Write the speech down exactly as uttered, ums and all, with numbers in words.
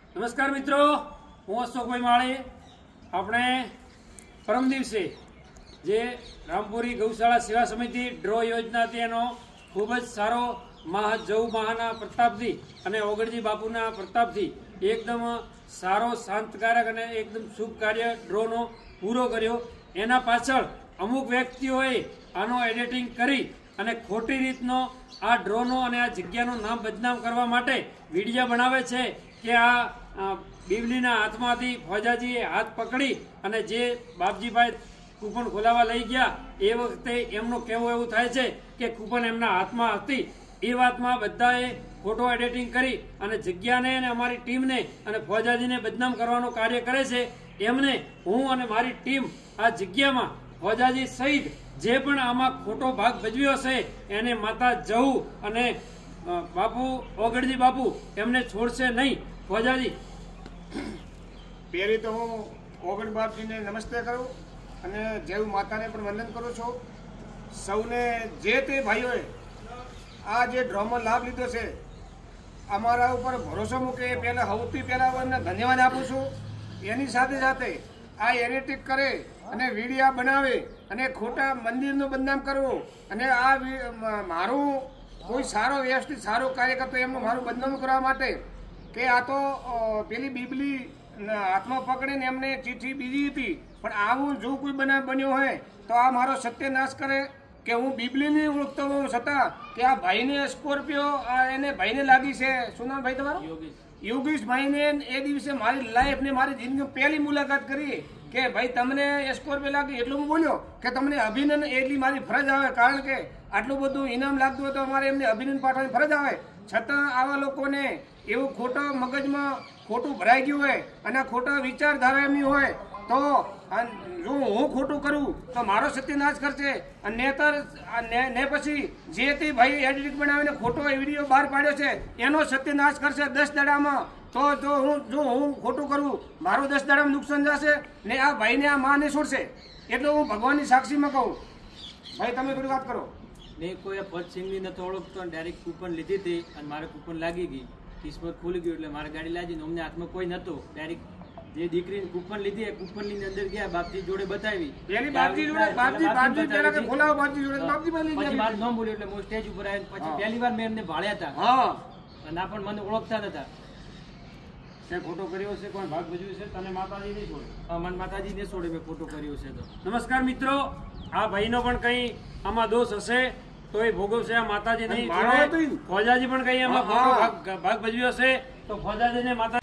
નમસ્કાર મિત્રો, હું અશોકભાઈ માળી. આપણે પરમ દિવસે જે રામપુરી ગૌશાળા સેવા સમિતિ ડ્રો યોજના હતી એનો ખૂબ જ સારો મહા જવ મહાના પ્રતાપથી અને ઓગણજી બાપુના પ્રતાપથી એકદમ સારો શાંતકારક અને એકદમ શુભ કાર્ય ડ્રોનો પૂરો કર્યો. એના પાછળ અમુક વ્યક્તિઓએ આનો એડિટિંગ કરી અને ખોટી રીતનો આ ડ્રોનો અને આ જગ્યાનું નામ બદનામ કરવા માટે વિડીયો બનાવે છે કે આ બીબલીના હાથમાંથી ફોજાજીએ હાથ પકડી અને જે બાપજીભાઈ કૂપન ખોલાવા લઈ ગયા એ વખતે એમનું કહેવું એવું થાય છે કે કૂપન એમના હાથમાં હતી. એ વાતમાં બધાએ ફોટો એડિટિંગ કરી અને જગ્યાને અને અમારી ટીમને અને ફોજાજીને બદનામ કરવાનું કાર્ય કરે છે. એમને હું અને મારી ટીમ આ જગ્યામાં ફોજાજી સહિત જે પણ આમાં ખોટો ભાગ ભજવ્યો છે એને માતા જહુ અને બાપુ ઓગણજી બાપુ એમને છોડશે નહીં. ફોજાજી, પહેલી તો હું ઓગણ બાપજીને નમસ્તે કરું અને જય માતાને પણ વંદન કરું છું. સૌને જે તે ભાઈઓએ આ જે ડ્રોમાં લાભ લીધો છે અમારા ઉપર ભરોસો મૂકે એ પહેલાં સૌથી પહેલાં એમને ધન્યવાદ આપું છું. એની સાથે સાથે આ એડિટિંગ કરે અને વિડીયા બનાવે અને ખોટા મંદિરનું બદનામ કરવું અને આ મારું કોઈ સારો વ્યવસ્થિત સારો કાર્ય કરતો એમનું મારું બદનામ કરવા માટે કે આ તો પેલી બીબલી હાથમાં પકડીને એમને ચીઠી બીજી હતી, પણ આવું જો કોઈ બનાવ બન્યો હોય તો આ મારો સત્યનાશ કરે કે હું બીબલીને ઓળખતો હોઉં છતાં કે આ ભાઈને સ્કોર્પિયો એને ભાઈને લાગી છે. શું નામ ભાઈ તમારું? યોગેશ ભાઈને એ દિવસે મારી લાઈફ ને મારી જિંદગી પહેલી મુલાકાત કરી કે ભાઈ તમને સ્કોર્પિયો લાગી એટલું હું બોલ્યો કે તમને અભિનંદન એટલી મારી ફરજ આવે, કારણ કે આટલું બધું ઇનામ લાગતું હોય તો અમારે એમને અભિનંદન પાઠવવાની ફરજ આવે. છતાં આવા લોકોને એવું ખોટો મગજમાં ખોટું ભરાઈ ગયું હોય અને ખોટા વિચારધારા એમની હોય તો જો હું ખોટું કરું તો મારો સત્યનાશ કરશે અને નેતર ને પછી જે તે ભાઈ એડિટિંગ બનાવીને ખોટો વિડીયો બહાર પાડ્યો છે એનો સત્યનાશ કરશે દસ દાડામાં. તો જો હું જો હું ખોટું કરું મારું દસ દાડામાં નુકસાન જશે ને આ ભાઈને આ માને છોડશે. એટલે હું ભગવાનની સાક્ષીમાં કહું. ભાઈ તમે થોડી વાત કરો. મેં કોઈ પદસિંહની નથી ઓળખતો, ડાયરેક્ટ કૂપન લીધી હતી અને મારે કૂપન લાગી ગઈ, કિસ્મત ખુલી ગયું એટલે મારે ગાડી લાગીને અમને હાથમાં કોઈ નહોતું. ડાયરેક્ટ જે દીકરીને કૂપન લીધી એ કૂપનની અંદર ગયા, બાપજી જોડે બતાવી. પેલી બાપજી જોડે બાપજી બાપજી પહેલા કે ખોલાવો બાપજી જોડે બાપજી માં લઈ ગયા. પછી મારું નામ બોલ્યું એટલે હું સ્ટેજ ઉપર આવ્યો. પછી પહેલી વાર મેં એમને ભાળ્યા હતા. હા, અને આ પણ મને ઓળખતા નતા. તે ફોટો કર્યો છે, કોઈ ભાગ ભજવ્યો છે, તને માતાજી નહીં છોડે? હા, મને માતાજી ને છોડે મેં ફોટો કર્યો છે. તો નમસ્કાર મિત્રો, આ ભાઈનો પણ કઈ આમાં દોષ હશે તો એ ભોગવશે. આ માતાજી નહીં છોડે. ફોજાજી પણ કઈ આમાં ખોટો ભાગ ભજવ્યો છે તો ફોજાજીને માતા